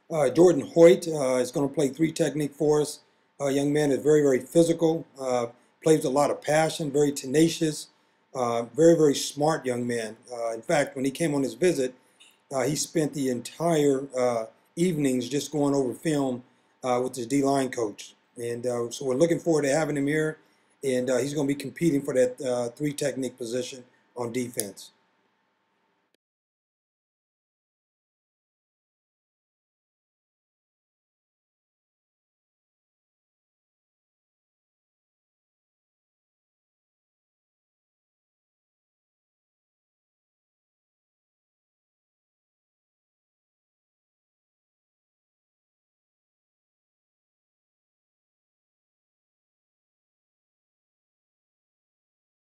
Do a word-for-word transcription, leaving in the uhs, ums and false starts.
Uh, Jordan Hoyt uh, is going to play three technique for us. Uh, young man is very, very physical, uh, plays with a lot of passion, very tenacious, uh, very, very smart young man. Uh, in fact, when he came on his visit, uh, he spent the entire uh, evenings just going over film uh, with his D-line coach. And uh, so we're looking forward to having him here, and uh, he's going to be competing for that uh, three technique position on defense.